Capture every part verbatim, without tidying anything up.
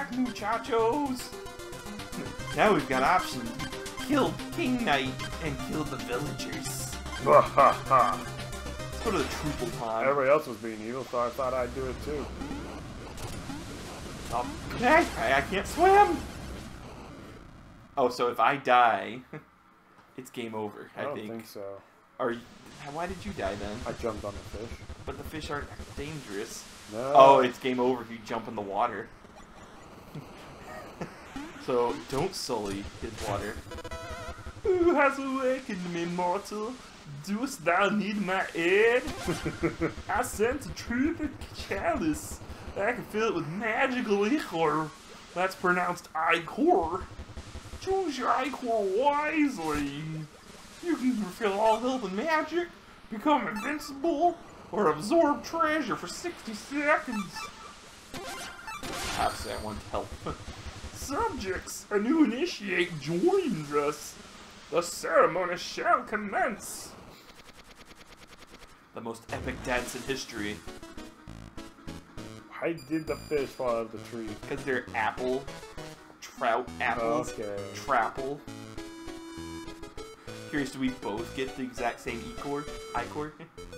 back, muchachos! Now we've got options. Kill King Knight and kill the villagers. Ha ha ha! Let's go to the Truple Pond. Everybody else was being evil, so I thought I'd do it too. Oh, okay, I, I can't swim! Oh, so if I die, it's game over, I, I don't think. think so. Are you, why did you die then? I jumped on the fish. But the fish aren't dangerous. No. Oh, it's game over if you jump in the water. So, don't sully his water. Who has awakened me, mortal? Dost thou need my aid? I sent a trooper chalice. I can fill it with magical ichor. That's pronounced ichor. Choose your ichor wisely. You can refill all health and magic, become invincible, or absorb treasure for sixty seconds. Obviously, I want help. Subjects, a new initiate joins us. The ceremony shall commence. The most epic dance in history. Why did the fish fall out of the tree? Because they're apple, trout, apples, Okay. trapple. Curious, do we both get the exact same ichor? Ichor?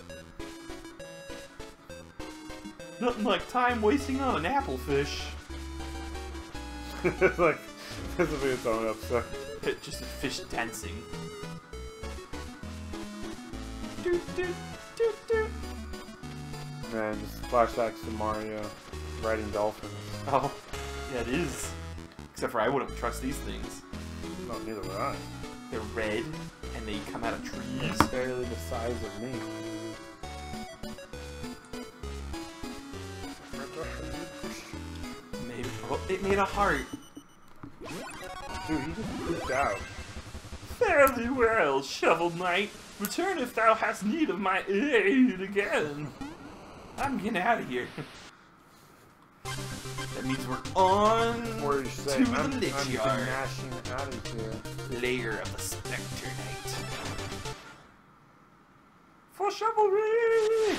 Nothing like time wasting on an apple fish. It's like, this will be its own episode. Just a fish dancing. Doot, doot, doot, doot. Man, just flashbacks to Mario riding dolphins. Oh, yeah, it is. Except for I wouldn't trust these things. No, neither would I. They're red, and they come out of trees. It's barely the size of me. Maybe. Oh, it made a heart. Dude, he just pooped out. Fairly well, Shovel Knight. Return if thou hast need of my aid again. I'm getting out of here. That means we're on What are you saying? to I'm, the lich I'm yard. gnashing out of here. Lair of the Spectre Knight. For chivalry!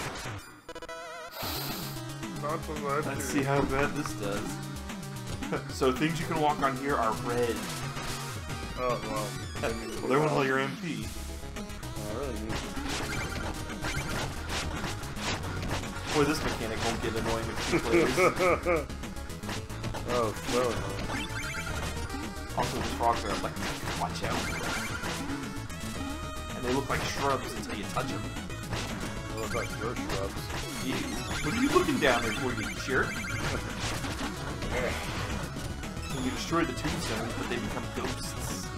Not the left Let's here. see how bad this does. So things you can walk on here are red. Oh, well. Well, they're one of your M P. I really need Boy, this mechanic won't get annoying with two players. Oh, so annoying. Also, the frogs are electric. Watch out. And they look like shrubs until you touch them. They look like your shrubs. Ew. What are you looking down there for, you jerk? Yeah. When you destroy the tombstones, but they become ghosts.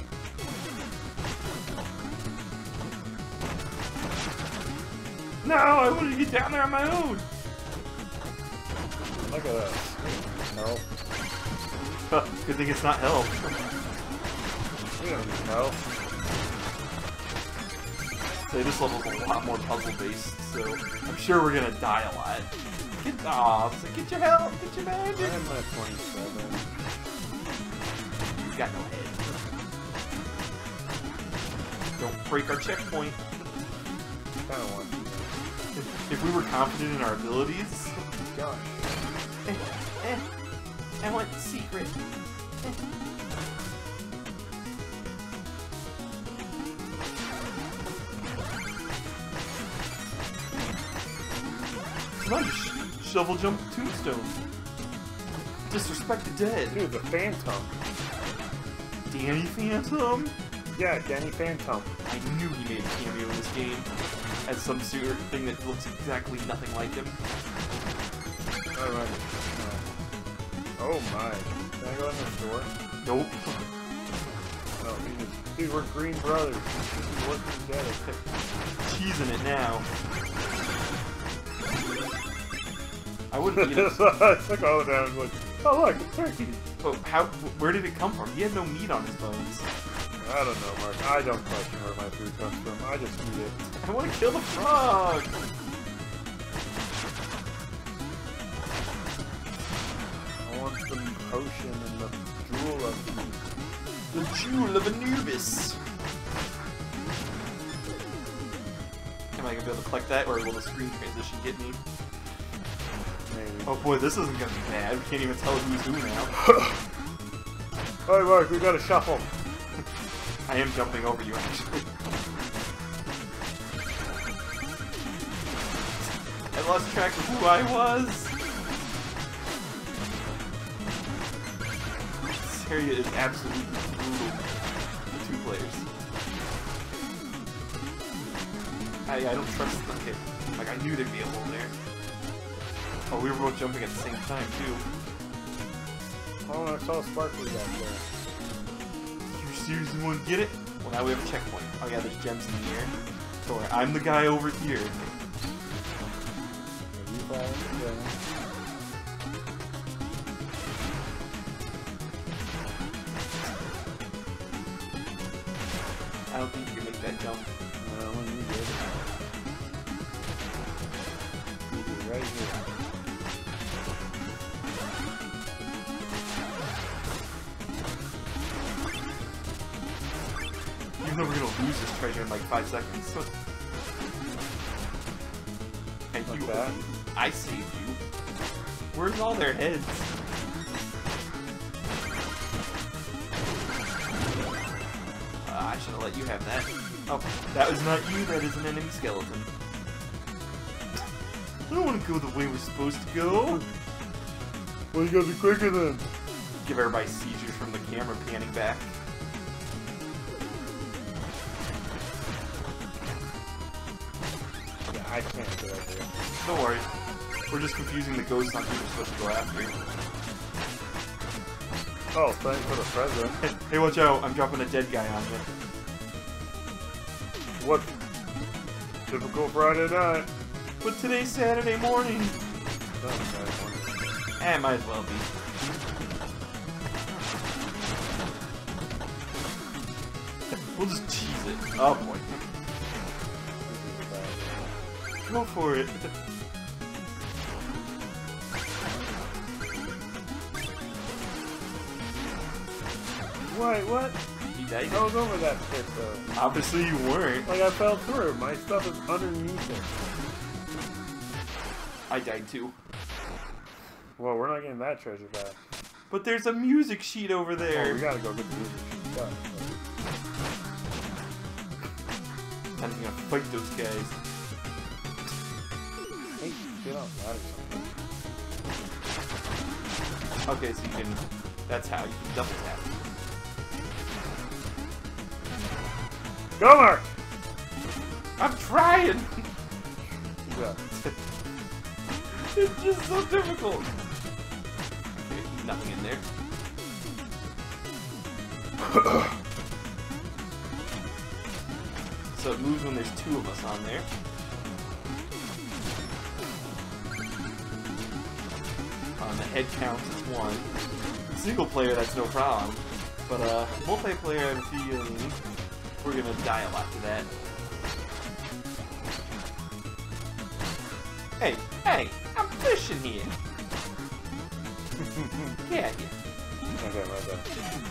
No, I want to get down there on my own. Look at that. Help. Good thing it's not hell. We don't need help. Say this level's a lot more puzzle based, so I'm sure we're gonna die a lot. Get, aw, so get your help, get your magic. I'm at twenty-seven. You got no head. Don't break our checkpoint. I kind of want to. If we were confident in our abilities, Gosh. eh, eh, I want the secret. Eh. Come on, sh shovel jump tombstone. Disrespect the dead. Dude, the Phantom. Danny Phantom? Yeah, Danny Phantom. I knew he made a cameo in this game as some sort of thing that looks exactly nothing like him. Alright. No. Oh my. Can I go in the store? Nope. No, we just. Dude, we're green brothers. We should be working together. Cheesing it now. I wouldn't eat it. It's like all the time. It's like, oh look, it's turkey. Oh, how? Where did it come from? He had no meat on his bones. I don't know, Mark. I don't question where my food comes from. I just eat it. I want to kill the frog. I want the potion and the jewel of the... The jewel of Anubis. Am I gonna be able to collect that, or will the screen transition get me? Maybe. Oh boy, this isn't gonna be bad. We can't even tell who's who now. Alright, Mark, we gotta shuffle. I am jumping over you, actually. I lost track of who I was. This area is absolutely brutal for two players. I, I don't trust them. Okay. Like, I knew there'd be a hole there. Oh, we were both jumping at the same time, too. Oh, I saw sparkly back there. You seriously want to get it? Well, now we have a checkpoint. Oh yeah, there's gems in the air. So I'm the guy over here. Are you falling? Yeah. I don't think you can make that jump. Well, you did. You did right here. Even though we're gonna lose this treasure in like five seconds. And Like you, that? I saved you. Where's all their heads? Uh, I should have let you have that. Oh, that was not you. That is an enemy skeleton. I don't want to go the way we're supposed to go. Well, you gotta be quicker then. Give everybody seizures from the camera panning back. Yeah, I can't get over here. Don't worry. We're just confusing the ghosts on who we're supposed to go after. Oh, thanks for the present. Hey, hey, watch out. I'm dropping a dead guy on you. What? Typical Friday night. But today's Saturday morning. That's Saturday morning. Eh, might as well be. We'll just cheese it. Oh boy. Go for it. Wait, what? You died. I was over that pit though. Obviously you weren't. Like I fell through. My stuff is underneath it. I died too. Well, we're not getting that treasure back. But there's a music sheet over Oh, there. we gotta go get the music sheet stuff. I'm gonna fight those guys. Hey, get off that or something. Okay, so you can. That's how you can double tap. Go, Mark! I'm trying. Yeah. It's just so difficult. Okay, nothing in there. So it moves when there's two of us on there. On the head count, it's one. Single player, that's no problem. But uh, multiplayer, I have a feeling we're gonna die a lot to that. Hey, hey, I'm fishing here. Get out here. Okay, right there.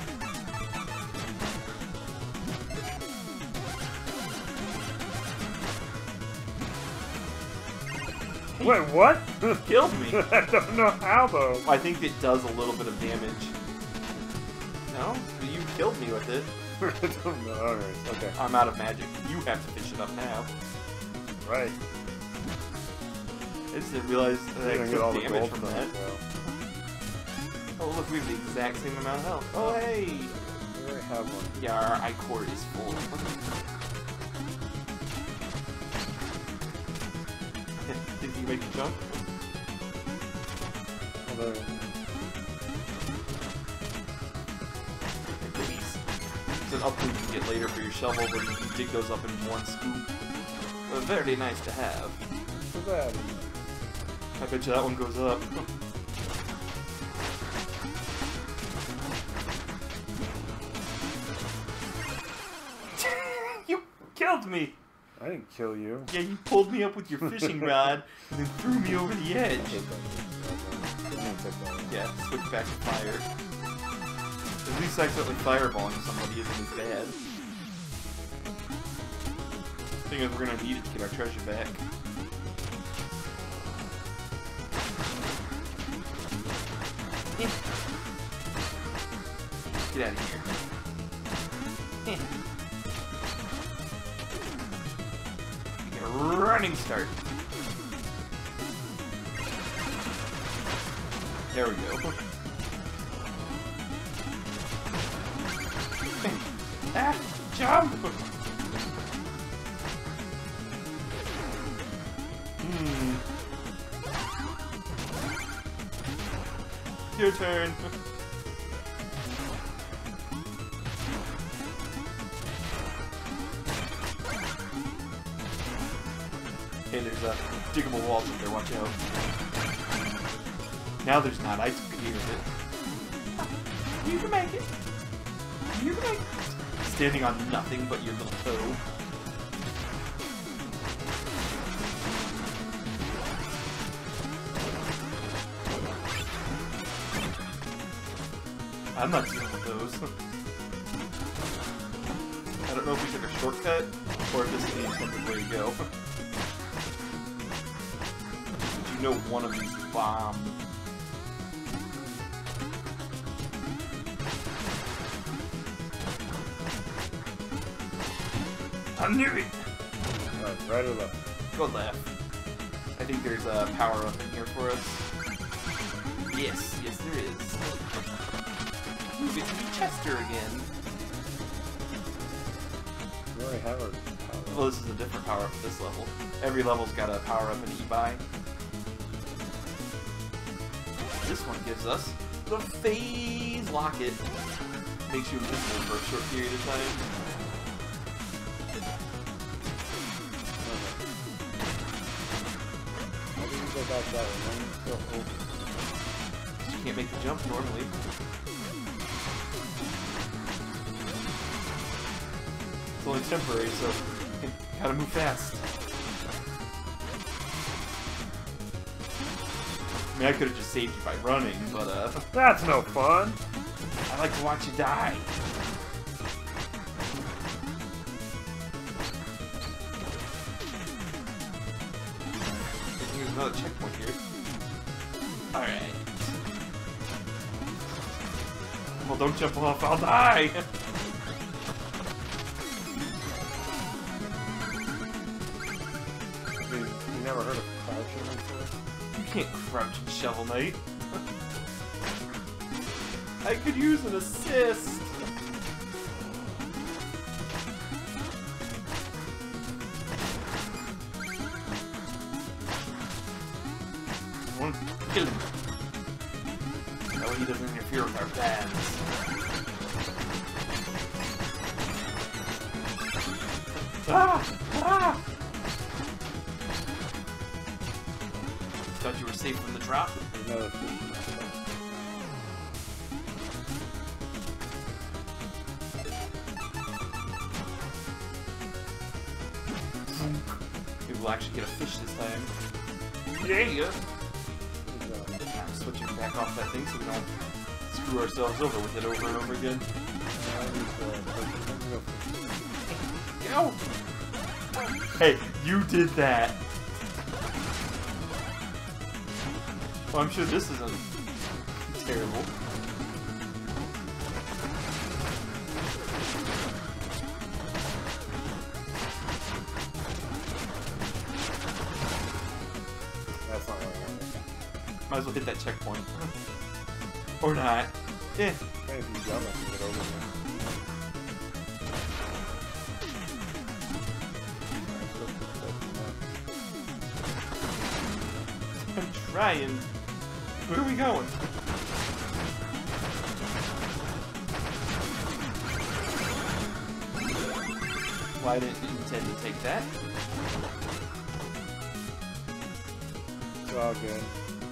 Wait, what? Killed me. I don't know how though. I think it does a little bit of damage. No? You killed me with it. I don't know. Alright, okay. I'm out of magic. You have to fish it up now. Right. I just didn't realize that I You're gonna get all took the damage gold from that. well. Oh look, we have the exact same amount of health. Oh hey! We already have one. Yeah, our I core is full. Did you make the jump? Although, Please. It's an upgrade you can get later for your shovel where you can dig those up in one scoop. Uh, very nice to have. too bad. I bet you that one goes up. You killed me! I didn't kill you. Yeah, you pulled me up with your fishing rod and then threw me over the edge. I hate that. I'm gonna take that one. Yeah, switch back to fire. At least accidentally fireballing somebody isn't as bad. Thing is, we're gonna need it to get our treasure back. Get out of here. Eh. Get a running start. There we go. Ah, jump! Hmm. Your turn. Okay, there's a diggable walls up there, watch out. Now there's not, I took care of it. You can make it. You can make it. Standing on nothing but your little toe. I'm not dealing with those. I don't know if we took a shortcut, or if this means something where you go. But you know one of these bombs. I knew it! Right, right or left? Go left. I think there's a power up in here for us. Yes, yes there is. Move it to be Chester again. We already have our power. Well, this is a different power up at this level. Every level's got a power up and E-buy. This one gives us the Phase Locket. Makes you invisible for a short period of time. Go back that way, then go over. You can't make the jump normally. It's only temporary, so you gotta move fast. I mean, I could have just saved you by running, but uh... That's no fun! I like to watch you die. Here's another checkpoint here. Alright. Well, don't jump off, I'll die! Dude, you never heard of crouching before? You can't crouch in Shovel Knight. I could use an assist! One, kill him. That way he doesn't interfere with our plans. Ah! Ah! Thought you were safe from the drop? There's another fish. Maybe we'll actually get a fish this time. Yeah! I'm switching back off that thing so we don't screw ourselves over with it over and over again. Go! Hey, you did that! Well, I'm sure this isn't terrible. That's not what I wanted. Might as well hit that checkpoint. Or not. Eh. Maybe if you jump, I can get over there. I'm trying. Where are we going? Well, I didn't intend to take that. It's all good.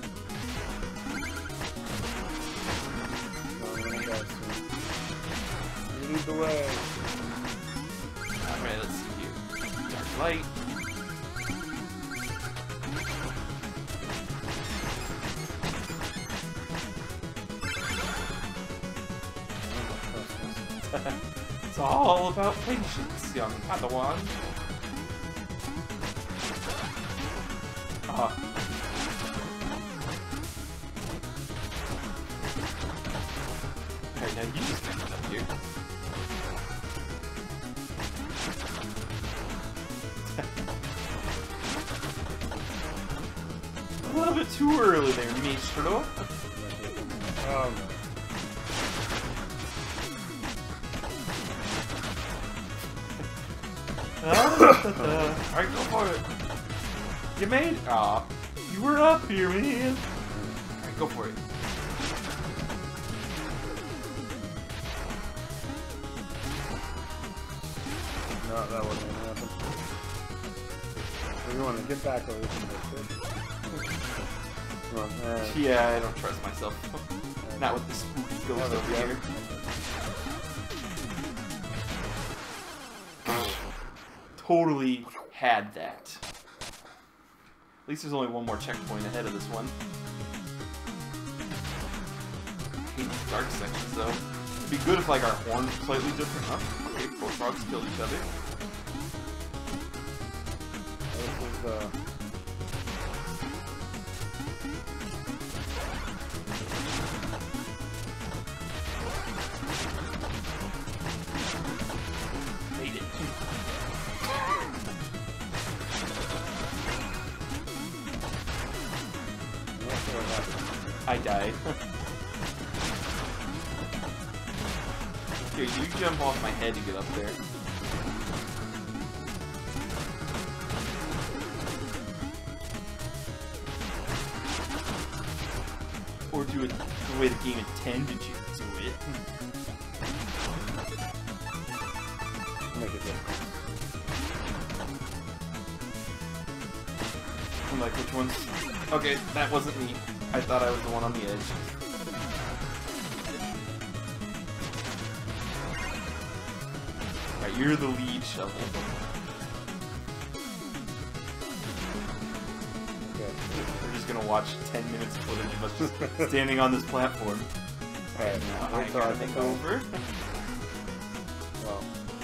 You lead the way. Alright, let's see here. Dark light. It's all about patience, young Padawan. Ah. Okay, now you just here. A little bit too early there, Mistro. Oh no. Alright, go for it. You made it? Aw. You were up here, man. Alright, go for it. No, that wasn't gonna happen. So you want to get back away from this fish? Come on, uh, Yeah, I don't trust myself. Not with the spooky ghost over here. Totally had that. At least there's only one more checkpoint ahead of this one. I hate these dark sections though. It'd be good if like our horns were slightly different. Huh? Okay, four frogs killed each other. this is uh. Made it. I died. Here, you jump off my head to get up there. Or do it the way the game intended you to do it. Make it different. I'm like, which one's... Okay, that wasn't me. I thought I was the one on the edge. Alright, you're the lead shovel. Okay. We're just gonna watch ten minutes of footage of us just standing on this platform. Alright, Now I wait till I gotta think go I- over. Well.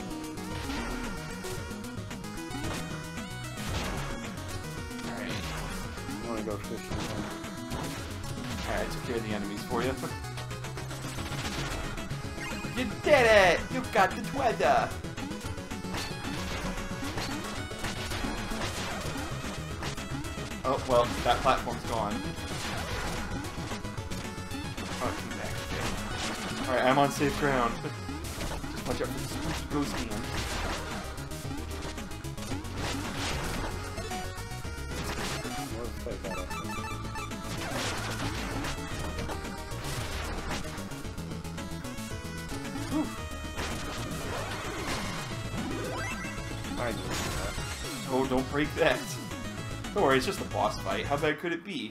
Alright. I want to go fishing. Alright, took care of the enemies for you. You did it! You got the treasure! Oh, well, that platform's gone. Oh, come back. Okay. Alright, I'm on safe ground. Just watch out for the spooky ghost man. Let's take that up. Whew. I just did that. Oh, don't break that. Don't worry, it's just a boss fight. How bad could it be?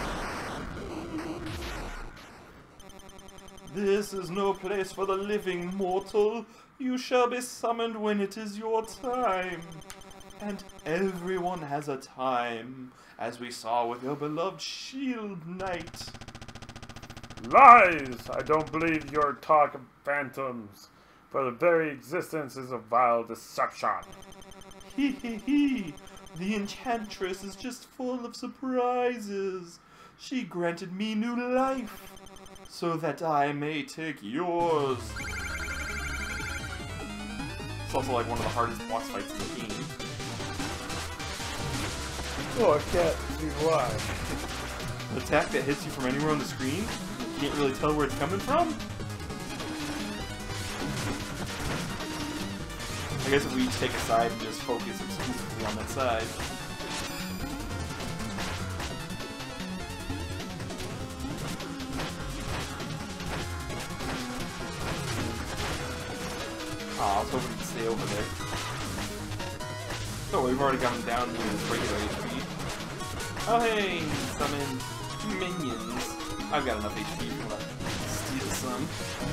This is no place for the living, mortal. You shall be summoned when it is your time. And everyone has a time, as we saw with your beloved Shield Knight. Lies! I don't believe your talk of phantoms, for the very existence is a vile deception. Hee hee hee! The Enchantress is just full of surprises. She granted me new life, so that I may take yours. It's also like one of the hardest boss fights in the game. Oh, I can't see why. An attack that hits you from anywhere on the screen, you can't really tell where it's coming from. I guess if we each take a side and just focus exclusively on that side. Aw, I was hoping to stay over there. Oh, we've already gotten down to his regular H P. Oh hey, summon minions. I've got enough H P if you want to steal some.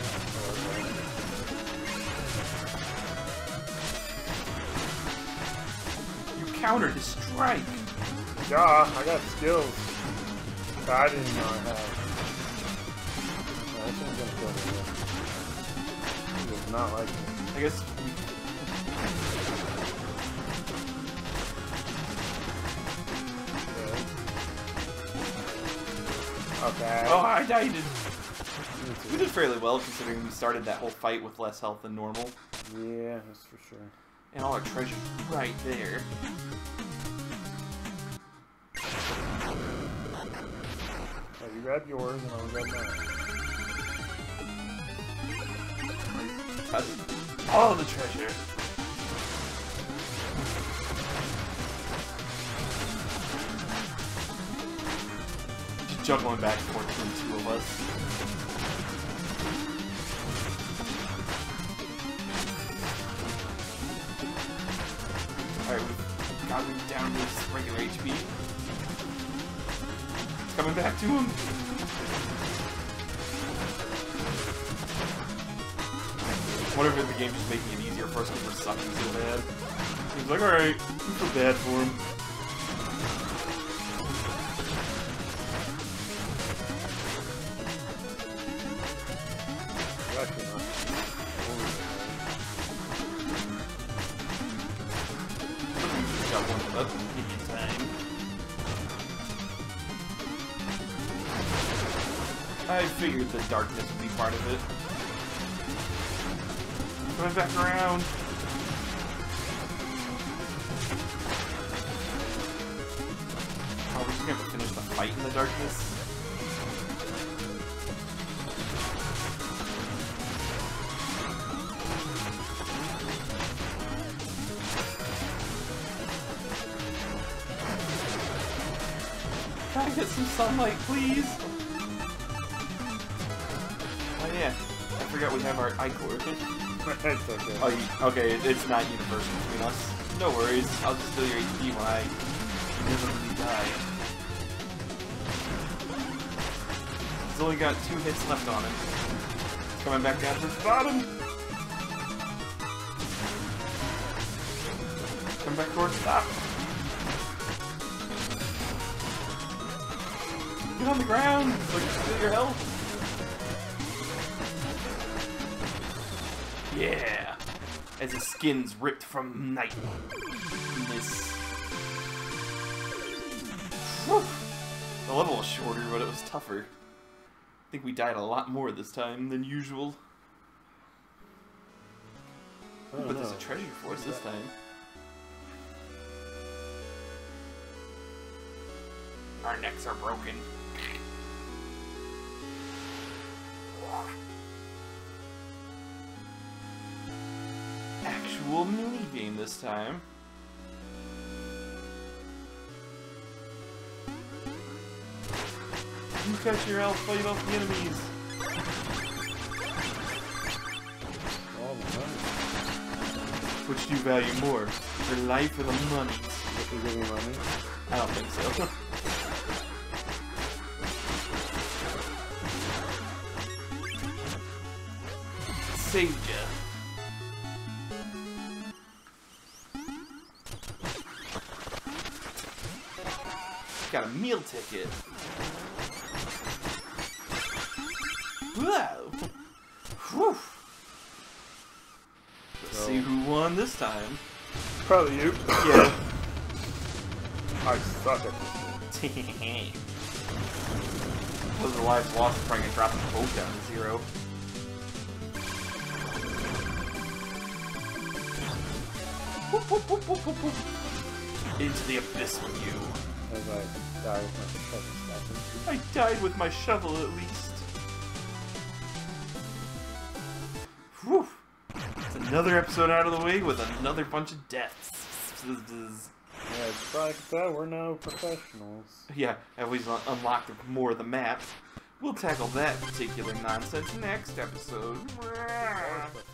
You countered his strike! Yeah, I got skills. That I didn't know I had. No, this one's gonna kill me. He does not like me. I guess we... Okay. Oh, I died! Yeah, Me We too. did fairly well considering we started that whole fight with less health than normal. Yeah, that's for sure. And all our treasure right there. Yeah, you grab yours and I'll grab mine. Touch all the treasure. Just juggling back and forth between the two of us. Alright, we've got him down to his regular H P. It's coming back to him. I wonder if the game's just making it easier for us because we're sucking so bad. He's like, alright, we feel bad for him. You're actually not. Got one up in time. I figured the darkness would be part of it. Coming back around. Oh, we're just gonna have to finish the fight in the darkness. Can I get some sunlight, please? Oh yeah, I forgot we have our ichor. It's okay. Oh, you, okay, it, it's not universal between us. No worries, I'll just steal your H P when I inevitably die. He's only got two hits left on him. He's coming back down to the bottom. Come back towards the top. Get on the ground so you can steal your health. Yeah! As his skin's ripped from night. This. Whew. The level was shorter, but it was tougher. I think we died a lot more this time than usual. Oh, But there's no. a treasure for us this time. Our necks are broken. Actual mini game this time. You catch your health, fight off the enemies. All the money. Which do you value more, your life or the money? If you give me money. I don't think so. Saved ya. Got a meal ticket. Whoa. Whew. Let's So- see who won this time. Probably you. Yeah. I suck at this game. Those are lives lost if I can drop the boat down to zero. Whoop, whoop, whoop, whoop, whoop, whoop. Into the abyss with you. As I die with my shovel stabbing. I died with my shovel at least. Whew. It's another episode out of the way with another bunch of deaths. Yeah, it's probably like that. We're now professionals. Yeah, and we've un unlocked more of the map. We'll tackle that particular nonsense next episode.